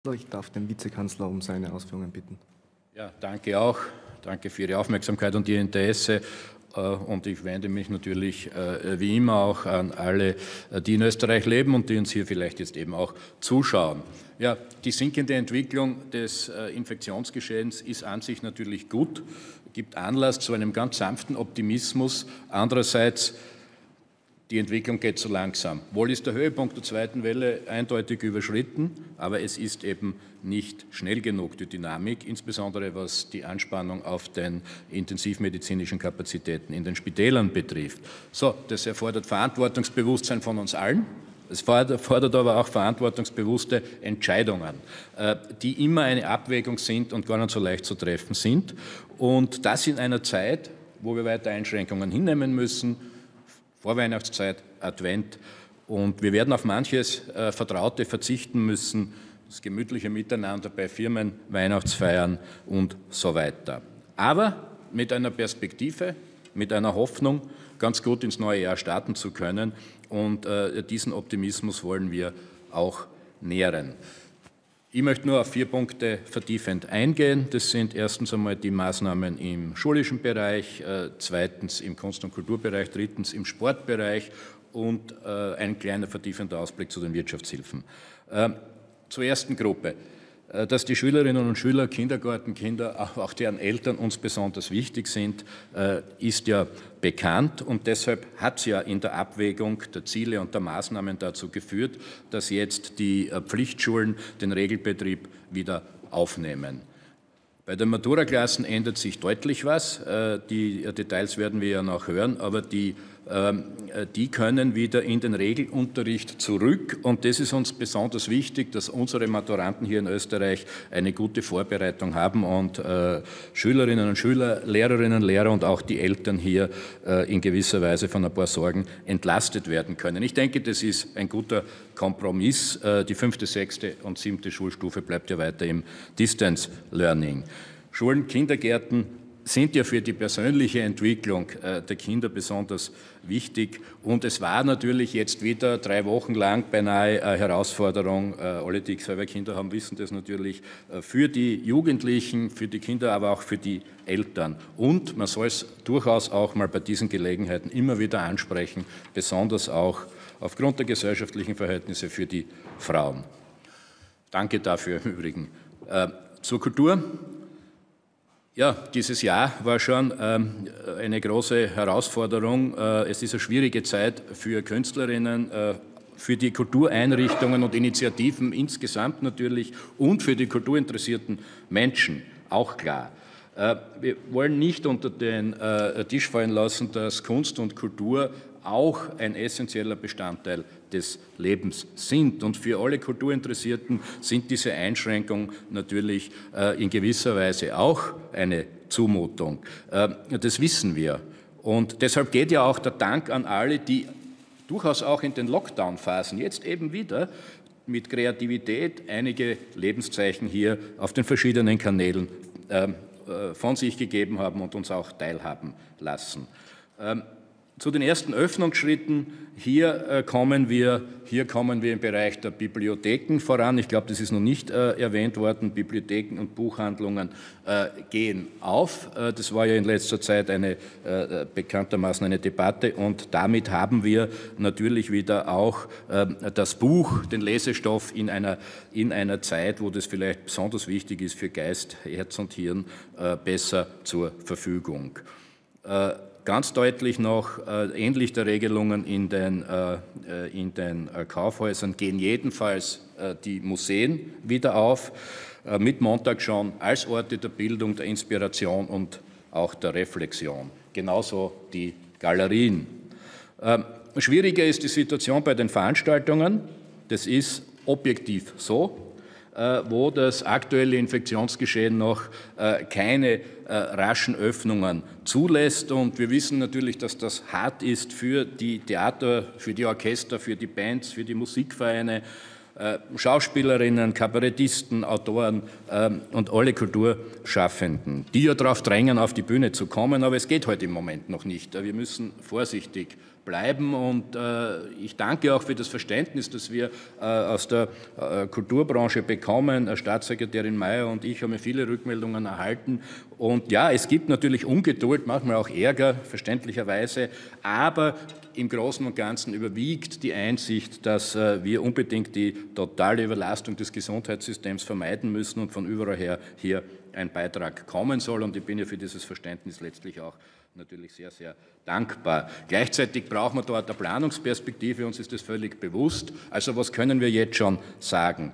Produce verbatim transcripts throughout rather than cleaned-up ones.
Ich darf den Vizekanzler um seine Ausführungen bitten. Ja, danke auch. Danke für Ihre Aufmerksamkeit und Ihr Interesse. Und ich wende mich natürlich wie immer auch an alle, die in Österreich leben und die uns hier vielleicht jetzt eben auch zuschauen. Ja, die sinkende Entwicklung des Infektionsgeschehens ist an sich natürlich gut, gibt Anlass zu einem ganz sanften Optimismus. Andererseits, die Entwicklung geht zu langsam. Wohl ist der Höhepunkt der zweiten Welle eindeutig überschritten, aber es ist eben nicht schnell genug, die Dynamik, insbesondere was die Anspannung auf den intensivmedizinischen Kapazitäten in den Spitälern betrifft. So, das erfordert Verantwortungsbewusstsein von uns allen. Es fordert aber auch verantwortungsbewusste Entscheidungen, die immer eine Abwägung sind und gar nicht so leicht zu treffen sind. Und das in einer Zeit, wo wir weiter Einschränkungen hinnehmen müssen, Vorweihnachtszeit, Advent, und wir werden auf manches äh, Vertraute verzichten müssen, das gemütliche Miteinander bei Firmen, Weihnachtsfeiern und so weiter. Aber mit einer Perspektive, mit einer Hoffnung, ganz gut ins neue Jahr starten zu können, und äh, diesen Optimismus wollen wir auch nähren. Ich möchte nur auf vier Punkte vertiefend eingehen. Das sind erstens einmal die Maßnahmen im schulischen Bereich, äh, zweitens im Kunst- und Kulturbereich, drittens im Sportbereich und äh, ein kleiner vertiefender Ausblick zu den Wirtschaftshilfen. Äh, zur ersten Gruppe. Dass die Schülerinnen und Schüler, Kindergartenkinder, auch deren Eltern uns besonders wichtig sind, ist ja bekannt, und deshalb hat es ja in der Abwägung der Ziele und der Maßnahmen dazu geführt, dass jetzt die Pflichtschulen den Regelbetrieb wieder aufnehmen. Bei den Maturaklassen ändert sich deutlich was. Die Details werden wir ja noch hören, aber die, die können wieder in den Regelunterricht zurück. Und das ist uns besonders wichtig, dass unsere Maturanten hier in Österreich eine gute Vorbereitung haben und Schülerinnen und Schüler, Lehrerinnen und Lehrer und auch die Eltern hier in gewisser Weise von ein paar Sorgen entlastet werden können. Ich denke, das ist ein guter Kompromiss. Die fünfte, sechste und siebte Schulstufe bleibt ja weiter im Distance Learning. Schulen, Kindergärten sind ja für die persönliche Entwicklung der Kinder besonders wichtig. Und es war natürlich jetzt wieder drei Wochen lang beinahe eine Herausforderung. Alle, die selber Kinder haben, wissen das natürlich, für die Jugendlichen, für die Kinder, aber auch für die Eltern. Und man soll es durchaus auch mal bei diesen Gelegenheiten immer wieder ansprechen, besonders auch aufgrund der gesellschaftlichen Verhältnisse für die Frauen. Danke dafür im Übrigen. Äh, zur Kultur. Ja, dieses Jahr war schon ähm, eine große Herausforderung. Äh, es ist eine schwierige Zeit für Künstlerinnen, äh, für die Kultureinrichtungen und Initiativen insgesamt natürlich und für die kulturinteressierten Menschen, auch klar. Äh, wir wollen nicht unter den äh, Tisch fallen lassen, dass Kunst und Kultur auch ein essentieller Bestandteil des Lebens sind. Und für alle Kulturinteressierten sind diese Einschränkungen natürlich äh, in gewisser Weise auch eine Zumutung. Äh, das wissen wir. Und deshalb geht ja auch der Dank an alle, die durchaus auch in den Lockdown-Phasen jetzt eben wieder mit Kreativität einige Lebenszeichen hier auf den verschiedenen Kanälen äh, von sich gegeben haben und uns auch teilhaben lassen. Ähm, Zu den ersten Öffnungsschritten, hier, äh, kommen wir, hier kommen wir im Bereich der Bibliotheken voran. Ich glaube, das ist noch nicht äh, erwähnt worden. Bibliotheken und Buchhandlungen äh, gehen auf. Äh, das war ja in letzter Zeit eine, äh, bekanntermaßen eine Debatte, und damit haben wir natürlich wieder auch äh, das Buch, den Lesestoff in einer, in einer Zeit, wo das vielleicht besonders wichtig ist für Geist, Herz und Hirn, äh, besser zur Verfügung. Äh, Ganz deutlich noch, äh, ähnlich der Regelungen in den, äh, in den äh, Kaufhäusern gehen jedenfalls äh, die Museen wieder auf, äh, mit Montag schon als Orte der Bildung, der Inspiration und auch der Reflexion. Genauso die Galerien. Äh, schwieriger ist die Situation bei den Veranstaltungen. Das ist objektiv so, wo das aktuelle Infektionsgeschehen noch keine raschen Öffnungen zulässt. Und wir wissen natürlich, dass das hart ist für die Theater, für die Orchester, für die Bands, für die Musikvereine, Schauspielerinnen, Kabarettisten, Autoren und alle Kulturschaffenden, die ja darauf drängen, auf die Bühne zu kommen. Aber es geht heute im Moment noch nicht. Wir müssen vorsichtig bleiben. Und äh, ich danke auch für das Verständnis, das wir äh, aus der äh, Kulturbranche bekommen. Äh, Staatssekretärin Mayer und ich haben ja viele Rückmeldungen erhalten. Und ja, es gibt natürlich Ungeduld, manchmal auch Ärger, verständlicherweise, aber im Großen und Ganzen überwiegt die Einsicht, dass äh, wir unbedingt die totale Überlastung des Gesundheitssystems vermeiden müssen und von überall her hier ein Beitrag kommen soll. Und ich bin ja für dieses Verständnis letztlich auch natürlich sehr, sehr dankbar. Gleichzeitig brauchen wir dort eine Planungsperspektive, uns ist das völlig bewusst. Also was können wir jetzt schon sagen?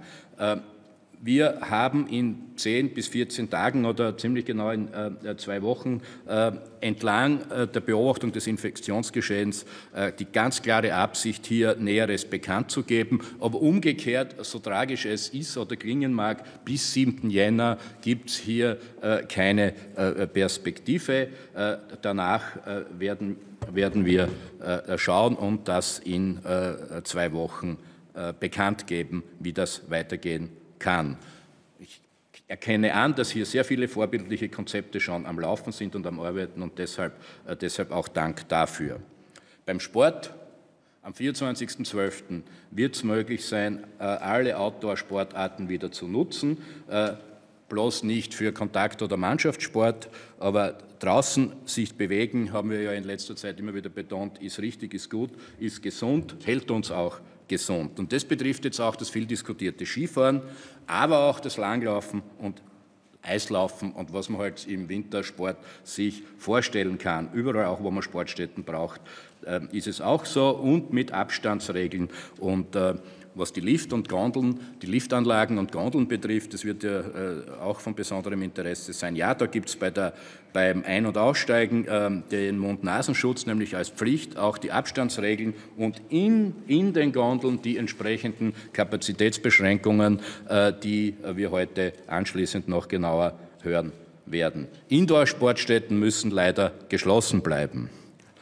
Wir haben in zehn bis vierzehn Tagen oder ziemlich genau in äh, zwei Wochen äh, entlang äh, der Beobachtung des Infektionsgeschehens äh, die ganz klare Absicht, hier Näheres bekannt zu geben. Aber umgekehrt, so tragisch es ist oder klingen mag, bis siebten Jänner gibt es hier äh, keine äh, Perspektive. Äh, danach äh, werden, werden wir äh, schauen und das in äh, zwei Wochen äh, bekannt geben, wie das weitergehen kann. Ich erkenne an, dass hier sehr viele vorbildliche Konzepte schon am Laufen sind und am Arbeiten und deshalb, äh, deshalb auch Dank dafür. Beim Sport am vierundzwanzigsten zwölften wird es möglich sein, äh, alle Outdoor-Sportarten wieder zu nutzen, äh, bloß nicht für Kontakt- oder Mannschaftssport, aber draußen sich bewegen, haben wir ja in letzter Zeit immer wieder betont, ist richtig, ist gut, ist gesund, hält uns auch gesund. Und das betrifft jetzt auch das viel diskutierte Skifahren, aber auch das Langlaufen und Eislaufen und was man halt im Wintersport sich vorstellen kann. Überall auch, wo man Sportstätten braucht, äh, ist es auch so und mit Abstandsregeln. Und äh, was die Lift- und Gondeln, die Liftanlagen und Gondeln betrifft, das wird ja äh, auch von besonderem Interesse sein. Ja, da gibt es bei der, beim Ein- und Aussteigen äh, den Mund-Nasenschutz, nämlich als Pflicht, auch die Abstandsregeln und in, in den Gondeln die entsprechenden Kapazitätsbeschränkungen, äh, die wir heute anschließend noch genauer hören werden. Indoor-Sportstätten müssen leider geschlossen bleiben.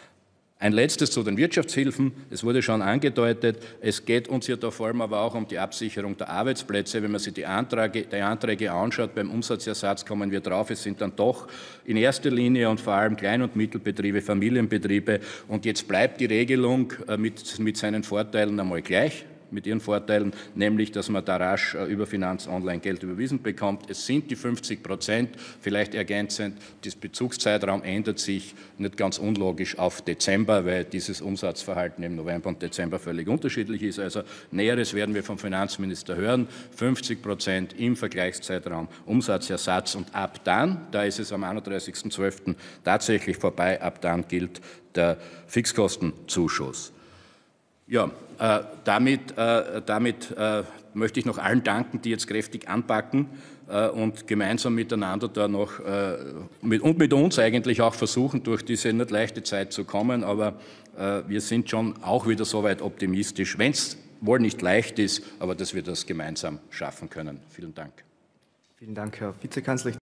Ein letztes zu den Wirtschaftshilfen. Es wurde schon angedeutet, es geht uns hier da vor allem aber auch um die Absicherung der Arbeitsplätze. Wenn man sich die Anträge, die Anträge anschaut, beim Umsatzersatz kommen wir drauf, es sind dann doch in erster Linie und vor allem Klein- und Mittelbetriebe, Familienbetriebe. Und jetzt bleibt die Regelung mit, mit seinen Vorteilen einmal gleich. Mit ihren Vorteilen, nämlich, dass man da rasch über Finanz Online Geld überwiesen bekommt. Es sind die fünfzig Prozent, vielleicht ergänzend, das Bezugszeitraum ändert sich nicht ganz unlogisch auf Dezember, weil dieses Umsatzverhalten im November und Dezember völlig unterschiedlich ist. Also Näheres werden wir vom Finanzminister hören, fünfzig Prozent im Vergleichszeitraum Umsatzersatz und ab dann, da ist es am einunddreißigsten zwölften tatsächlich vorbei, ab dann gilt der Fixkostenzuschuss. Ja, äh, damit, äh, damit äh, möchte ich noch allen danken, die jetzt kräftig anpacken äh, und gemeinsam miteinander da noch äh, mit, und mit uns eigentlich auch versuchen, durch diese nicht leichte Zeit zu kommen. Aber äh, wir sind schon auch wieder soweit optimistisch, wenn es wohl nicht leicht ist, aber dass wir das gemeinsam schaffen können. Vielen Dank. Vielen Dank, Herr Vizekanzler.